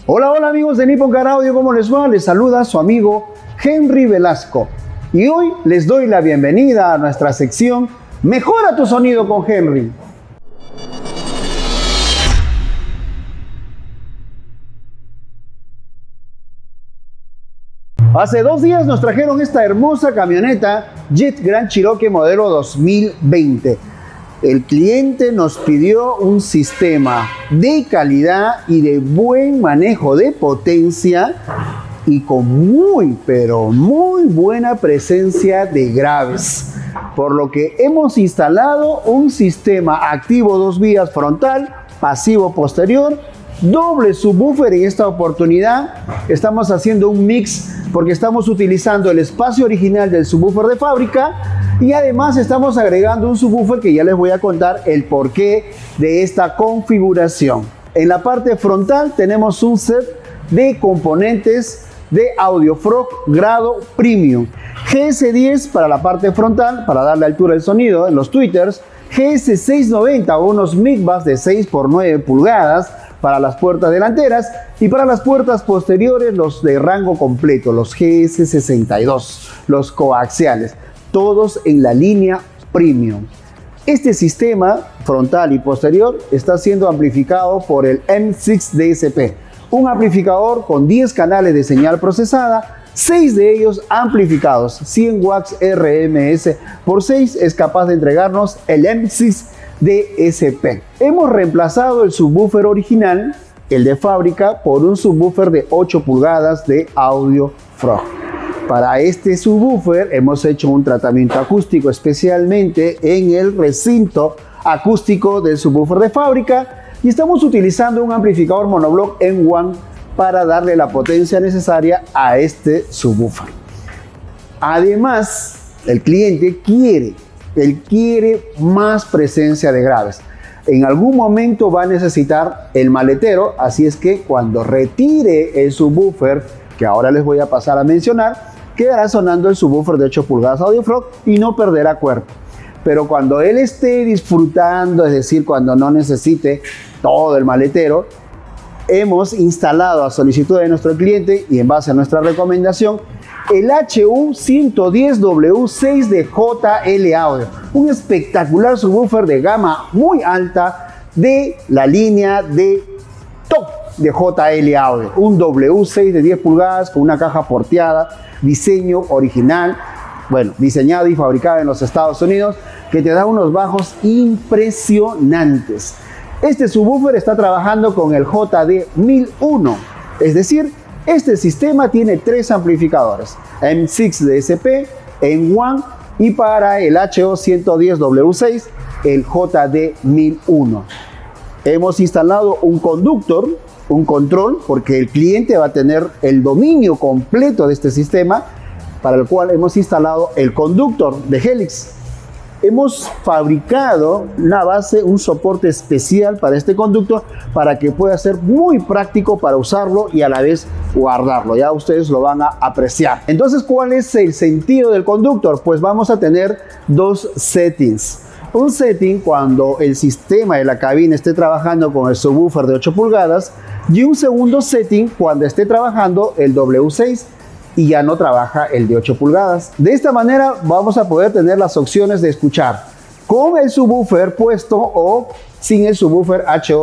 Hola, hola amigos de Nippon Car Audio, ¿cómo les va? Les saluda su amigo Henry Velasco. Y hoy les doy la bienvenida a nuestra sección Mejora tu sonido con Henry. Hace 2 días nos trajeron esta hermosa camioneta Jeep Grand Cherokee modelo 2020. El cliente nos pidió un sistema de calidad y de buen manejo de potencia y con muy, pero muy buena presencia de graves. Por lo que hemos instalado un sistema activo 2 vías frontal, pasivo posterior, doble subwoofer. En esta oportunidad estamos haciendo un mix porque estamos utilizando el espacio original del subwoofer de fábrica y además estamos agregando un subwoofer que ya les voy a contar el porqué de esta configuración. En la parte frontal tenemos un set de componentes de Audiofrog grado Premium. GS10 para la parte frontal, para darle altura al sonido en los tweeters. GS690 o unos micbus de 6 por 9 pulgadas para las puertas delanteras, y para las puertas posteriores los de rango completo, los GS62, los coaxiales, todos en la línea Premium. Este sistema frontal y posterior está siendo amplificado por el M6 DSP, un amplificador con 10 canales de señal procesada, 6 de ellos amplificados, 100 watts RMS por 6 es capaz de entregarnos el M6 DSP. Hemos reemplazado el subwoofer original, el de fábrica, por un subwoofer de 8 pulgadas de Audiofrog. Para este subwoofer hemos hecho un tratamiento acústico especialmente en el recinto acústico del subwoofer de fábrica y estamos utilizando un amplificador monoblock M1 para darle la potencia necesaria a este subwoofer. Además, el cliente quiere más presencia de graves. En algún momento va a necesitar el maletero, así es que cuando retire el subwoofer, que ahora les voy a pasar a mencionar, quedará sonando el subwoofer de 8 pulgadas Audiofrog y no perderá cuerpo. Pero cuando él esté disfrutando, es decir, cuando no necesite todo el maletero, hemos instalado a solicitud de nuestro cliente y en base a nuestra recomendación el HU110W6 de JL Audio, un espectacular subwoofer de gama muy alta de la línea de top de JL Audio, un W6 de 10 pulgadas con una caja porteada, diseño original, bueno, diseñado y fabricado en los Estados Unidos, que te da unos bajos impresionantes. Este subwoofer está trabajando con el JD1001, es decir, este sistema tiene 3 amplificadores, M6 DSP, M1 y para el HO110W6, el JD1001. Hemos instalado un conductor, un control, porque el cliente va a tener el dominio completo de este sistema, para el cual hemos instalado el conductor de Helix. Hemos fabricado una base, un soporte especial para este conductor para que pueda ser muy práctico para usarlo y a la vez guardarlo. Ya ustedes lo van a apreciar. Entonces, ¿cuál es el sentido del conductor? Pues vamos a tener 2 settings. Un setting cuando el sistema de la cabina esté trabajando con el subwoofer de 8 pulgadas y un segundo setting cuando esté trabajando el W6 y ya no trabaja el de 8 pulgadas. De esta manera vamos a poder tener las opciones de escuchar con el subwoofer puesto o sin el subwoofer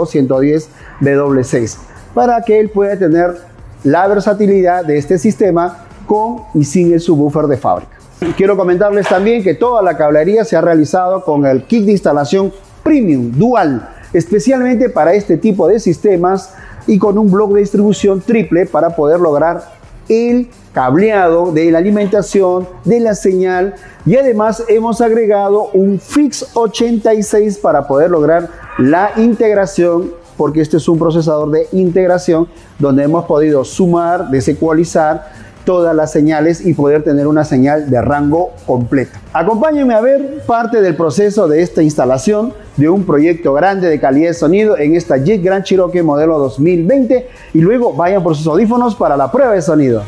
HO110W6 para que él pueda tener la versatilidad de este sistema con y sin el subwoofer de fábrica. Quiero comentarles también que toda la cablería se ha realizado con el kit de instalación Premium Dual, especialmente para este tipo de sistemas y con un bloque de distribución triple para poder lograr el cableado de la alimentación, de la señal, y además hemos agregado un Fix 86 para poder lograr la integración, porque este es un procesador de integración donde hemos podido sumar, desecualizar todas las señales y poder tener una señal de rango completo. Acompáñenme a ver parte del proceso de esta instalación de un proyecto grande de calidad de sonido en esta Jeep Grand Cherokee modelo 2020 y luego vayan por sus audífonos para la prueba de sonido.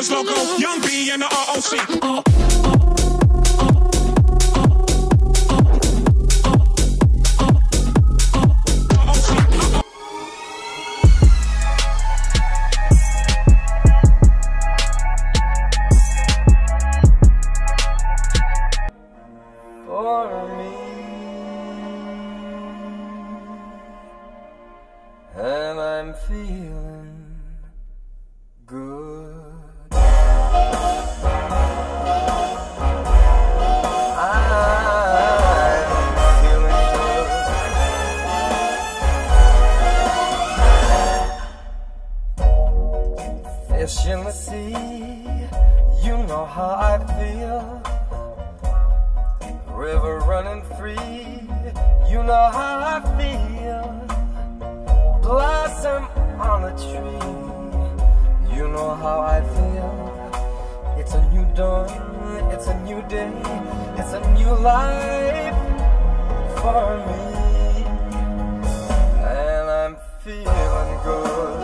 was loco. Young B and the ROC. And I'm feeling good. I'm feeling good. Fish in the sea, you know how I feel. River running free, you know how I feel. Blossom on a tree, you know how I feel. It's a new dawn, it's a new day, it's a new life for me. And I'm feeling good.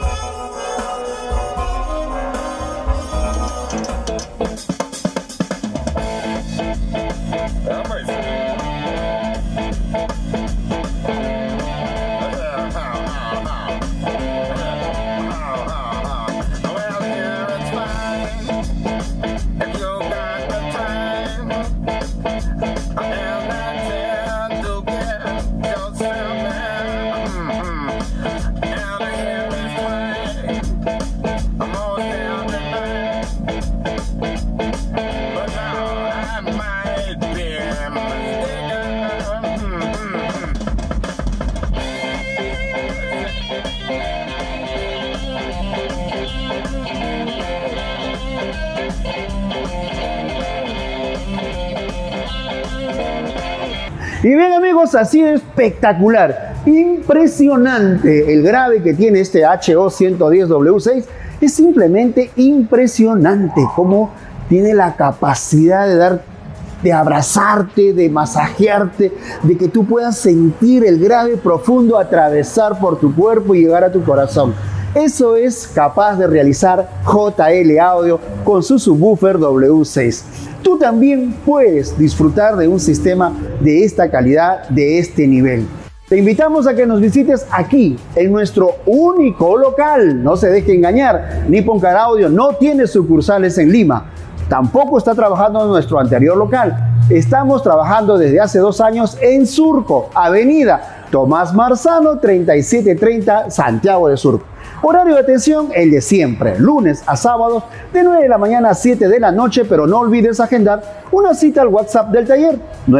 Y bien amigos, así de espectacular, impresionante el grave que tiene este HO110W6. Es simplemente impresionante cómo tiene la capacidad de abrazarte, de masajearte, de que tú puedas sentir el grave profundo atravesar por tu cuerpo y llegar a tu corazón. Eso es capaz de realizar JL Audio con su subwoofer W6. Tú también puedes disfrutar de un sistema de esta calidad, de este nivel. Te invitamos a que nos visites aquí, en nuestro único local. No se deje engañar, Nippon Car Audio no tiene sucursales en Lima. Tampoco está trabajando en nuestro anterior local. Estamos trabajando desde hace 2 años en Surco, Avenida Tomás Marzano 3730, Santiago de Surco. Horario de atención, el de siempre, lunes a sábados de 9 de la mañana a 7 de la noche, pero no olvides agendar una cita al WhatsApp del taller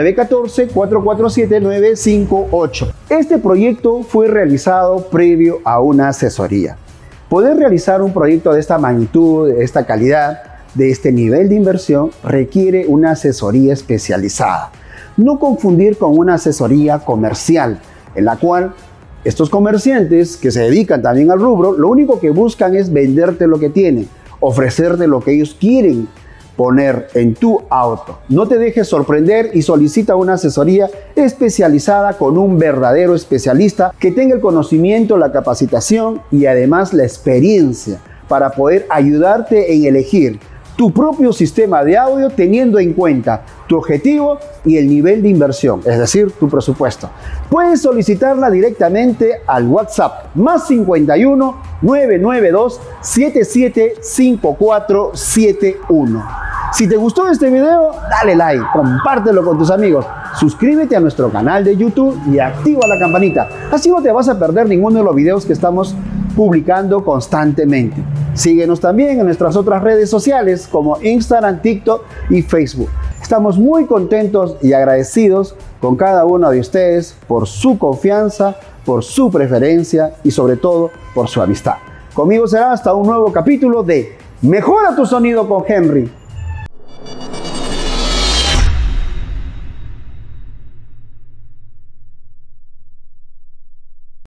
914-447-958. Este proyecto fue realizado previo a una asesoría. Poder realizar un proyecto de esta magnitud, de esta calidad, de este nivel de inversión, requiere una asesoría especializada. No confundir con una asesoría comercial, en la cual estos comerciantes que se dedican también al rubro, lo único que buscan es venderte lo que tienen, ofrecerte lo que ellos quieren poner en tu auto. No te dejes sorprender y solicita una asesoría especializada con un verdadero especialista que tenga el conocimiento, la capacitación y además la experiencia para poder ayudarte en elegir tu propio sistema de audio teniendo en cuenta tu objetivo y el nivel de inversión, es decir, tu presupuesto. Puedes solicitarla directamente al WhatsApp más 51 992 775471. Si te gustó este video, dale like, compártelo con tus amigos, suscríbete a nuestro canal de YouTube y activa la campanita. Así no te vas a perder ninguno de los videos que estamos publicando constantemente. Síguenos también en nuestras otras redes sociales como Instagram, TikTok y Facebook. Estamos muy contentos y agradecidos con cada uno de ustedes por su confianza, por su preferencia y sobre todo por su amistad. Conmigo será hasta un nuevo capítulo de Mejora tu sonido con Henry.